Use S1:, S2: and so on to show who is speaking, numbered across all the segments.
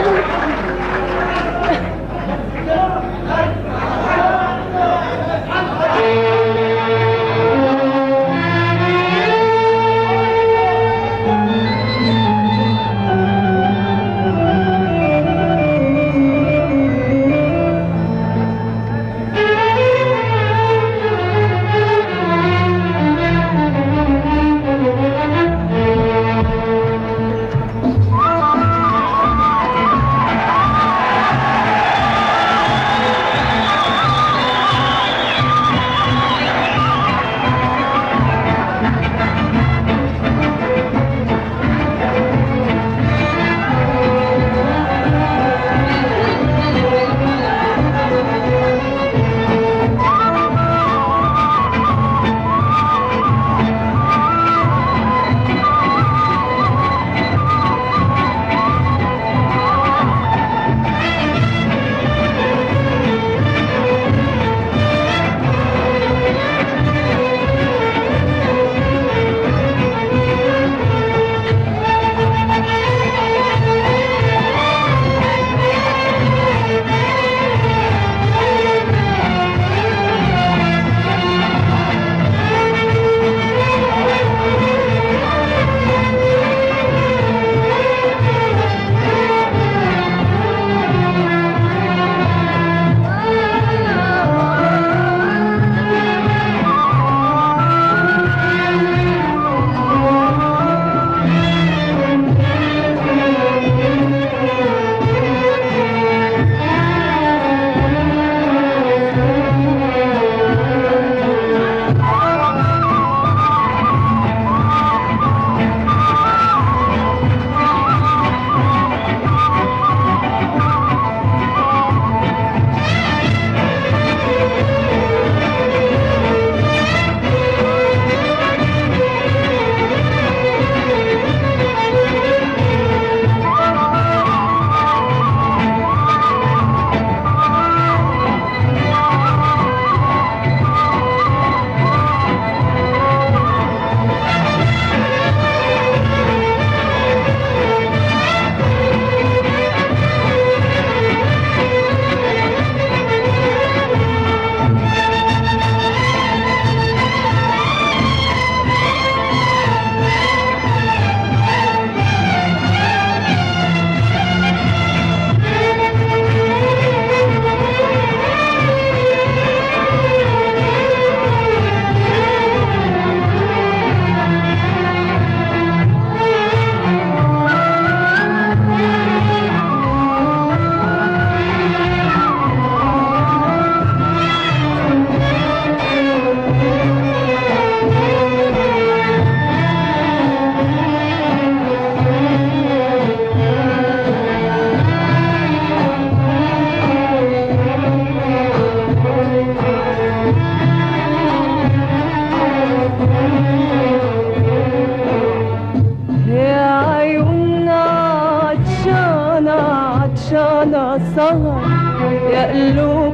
S1: سهر يا قلوب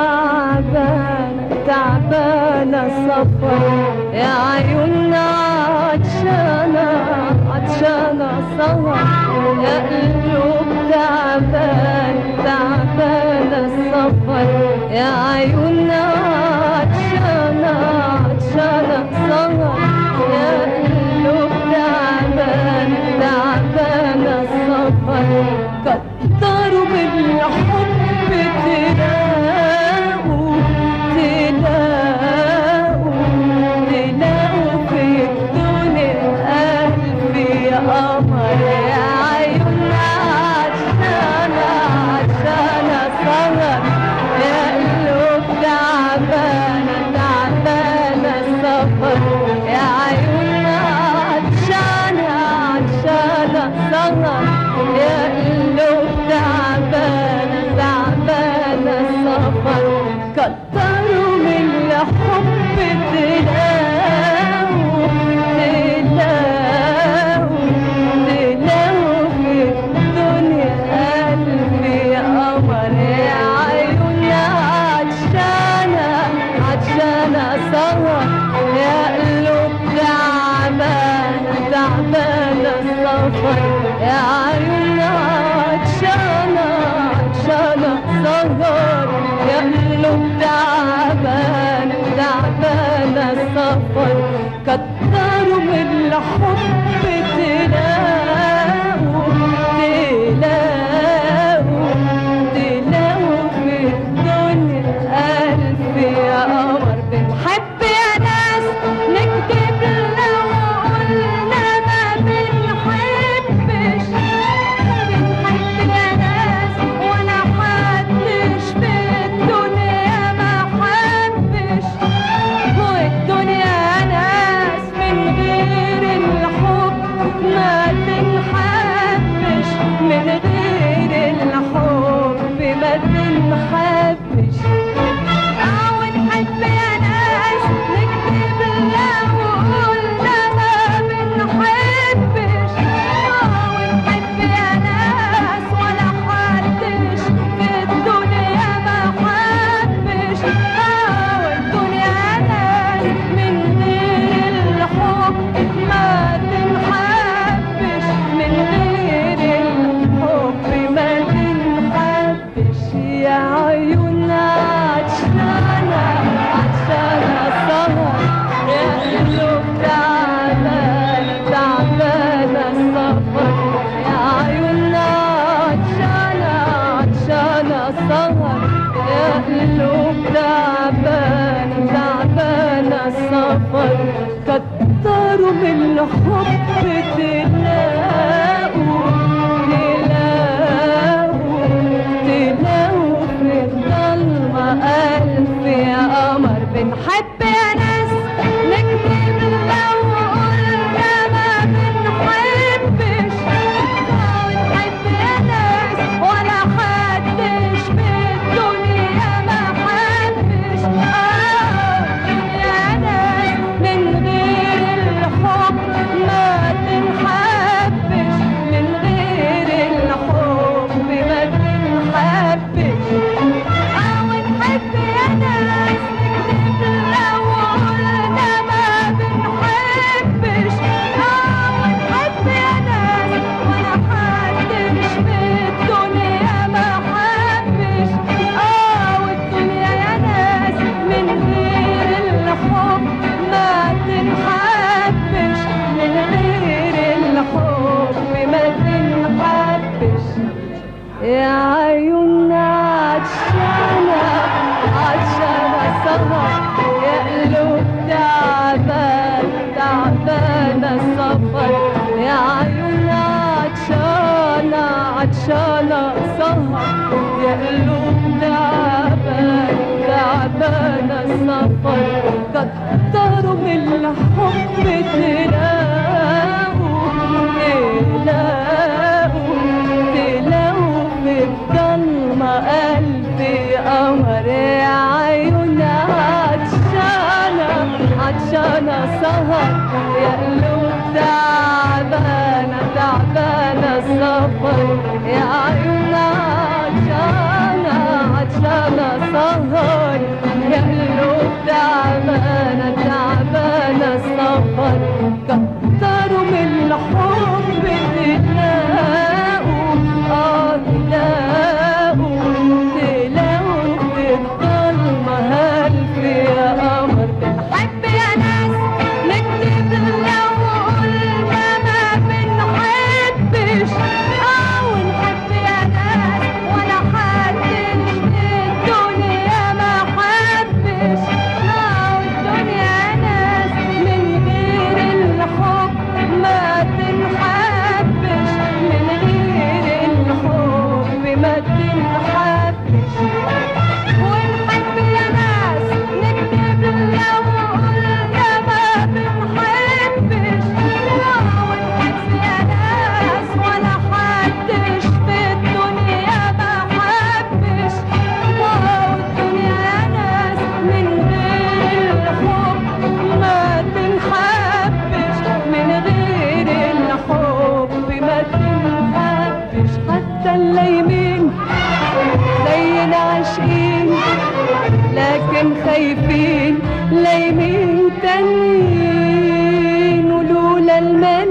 S1: تعبانة تعبانة سفر يا عيوننا عطشانة عطشانة سهر يا قلوب تعبانة تعبانة سفر يا عيوننا عطشانة عطشانة سهر يا قلوب تعبانة تعبانة سفر كتروا بالحب تلاقوا تلاقوا في الدنيا ألف قمر يا عيوننا عطشانة عطشانة سهر يا قلوب تعبانة تعبانة سفر يا عيوننا عطشانة عطشانة سهر يا قلوب تعبانة الحب تلاقوا في الضلمة ألف قمر. بنحب يا ناس نكتب لو قلنا ما بنحبش، ونحب يا ناس ولا حدش في الدنيا ما حبش. يا ناس من غير الحب ما تنحبش، من غير الحب ما تنحبش. ونحب يا ناس نكتب لو قلنا ما بنحبش، ونحب يا ناس ولا حدش في الدنيا ما حبش. والدنيا يا ناس من غير الحب ما تنحبش، من غير الحب ما تنحبش. يا عيوننا عطشانة عطشانة سهر، يا قلوب تعبانة سفر. يا عيوننا عطشانة عطشانة سهر، يا قلوب تعبانة سفر. كتروا من الحب تلاقوا في الضلمة ألف قمر. يا عيوننا عطشانة عطشانة سهر، يا قلوب تعبانة سفر. يا عيوننا عطشانة عطشانة سهر، يا قلوب تعبانة سفر. كتروا من الحب تلاقوا تلاقوا في الضلمة ألف قمر. بنحب يا ناس نكتب لو قلنا ما بنحبش، ونحب يا ناس ولا حدش في الدنيا ما حبش. والدنيا يا ناس من غير الحب ما تنحبش، من غير الحب ما تنحبش. ونحب يا ناس نكتب لو قلنا ما بنحبش، ونحب يا ناس ولا حدش في الدنيا ما حبش. والدنيا يا ناس من غير الحب ما تنحبش، من غير الحب ما تنحبش. حتى اللايمين زينا عاشقين، لكن خايفين لايمين تانيين. ولولا المال